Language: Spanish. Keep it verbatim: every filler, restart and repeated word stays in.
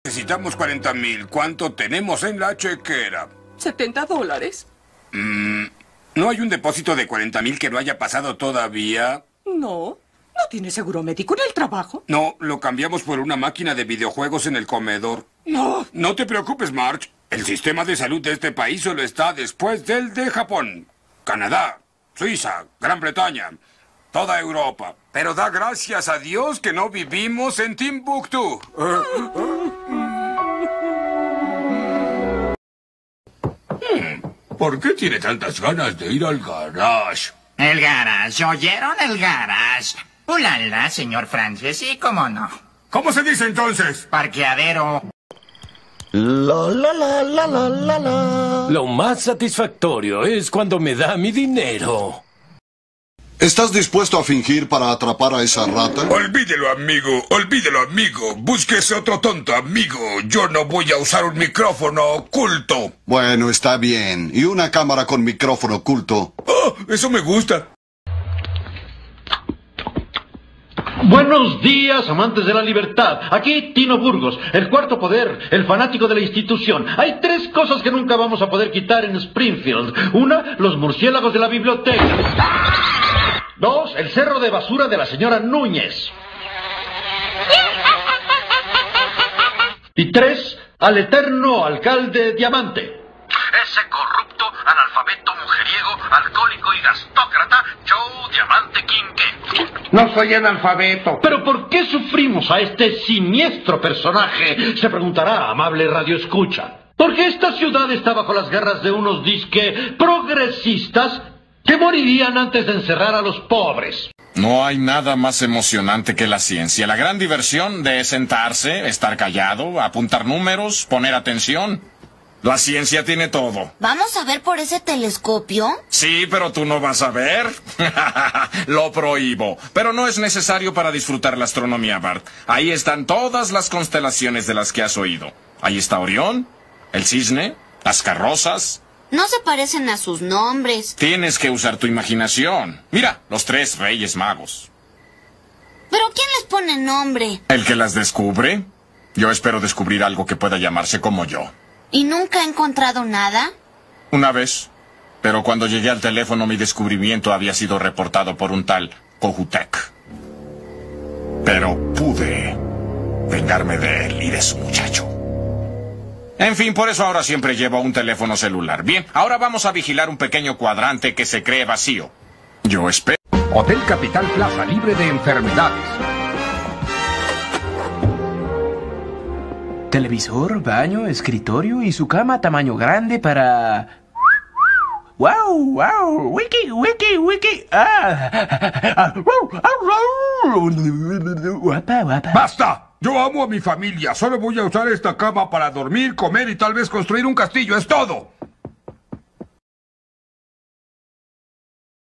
necesitamos cuarenta mil. ¿Cuánto tenemos en la chequera? ¿setenta dólares? Mm, ¿no hay un depósito de cuarenta mil que no haya pasado todavía? No. ¿No tiene seguro médico en el trabajo? No, lo cambiamos por una máquina de videojuegos en el comedor. No. No te preocupes, Marge. El sistema de salud de este país solo está después del de Japón, Canadá, Suiza, Gran Bretaña, toda Europa. Pero da gracias a Dios que no vivimos en Timbuktu. ¿Por qué tiene tantas ganas de ir al garage? El garage, ¿oyeron el garage? ¡Ulala, señor Francis! Sí, cómo no. ¿Cómo se dice entonces? Parqueadero. La, la, la, la, la, la, la. Lo más satisfactorio es cuando me da mi dinero. ¿Estás dispuesto a fingir para atrapar a esa rata? Olvídelo, amigo. Olvídelo, amigo. Búsquese otro tonto, amigo. Yo no voy a usar un micrófono oculto. Bueno, está bien. ¿Y una cámara con micrófono oculto? Oh, eso me gusta. Buenos días, amantes de la libertad. Aquí Tino Burgos, el cuarto poder, el fanático de la institución. Hay tres cosas que nunca vamos a poder quitar en Springfield. Una, los murciélagos de la biblioteca. Dos, el cerro de basura de la señora Núñez. Y tres, al eterno alcalde Diamante. Ese corrupto, analfabeto, mujeriego, alcohólico y gastócrata, Joe Diamante Quinqué. No soy analfabeto. ¿Pero por qué sufrimos a este siniestro personaje? Se preguntará, amable radioescucha. Porque esta ciudad está bajo las garras de unos disque progresistas que morirían antes de encerrar a los pobres. No hay nada más emocionante que la ciencia. La gran diversión de sentarse, estar callado, apuntar números, poner atención. La ciencia tiene todo. ¿Vamos a ver por ese telescopio? Sí, pero tú no vas a ver. Lo prohíbo. Pero no es necesario para disfrutar la astronomía, Bart. Ahí están todas las constelaciones de las que has oído. Ahí está Orión, el cisne, las carrozas. No se parecen a sus nombres. Tienes que usar tu imaginación. Mira, los tres reyes magos. ¿Pero quién les pone nombre? ¿El que las descubre? Yo espero descubrir algo que pueda llamarse como yo. ¿Y nunca he encontrado nada? Una vez. Pero cuando llegué al teléfono mi descubrimiento había sido reportado por un tal Kohoutek. Pero pude vengarme de él y de su muchacho. En fin, por eso ahora siempre llevo un teléfono celular. Bien, ahora vamos a vigilar un pequeño cuadrante que se cree vacío. Yo espero... Hotel Capital Plaza, libre de enfermedades. Televisor, baño, escritorio y su cama tamaño grande para... ¡Wow! ¡Wow! ¡Wiki! ¡Wiki! ¡Wiki! ¡Ah! ¡Guapa! ¡Guapa! ¡Basta! Yo amo a mi familia. Solo voy a usar esta cama para dormir, comer y tal vez construir un castillo. ¡Es todo!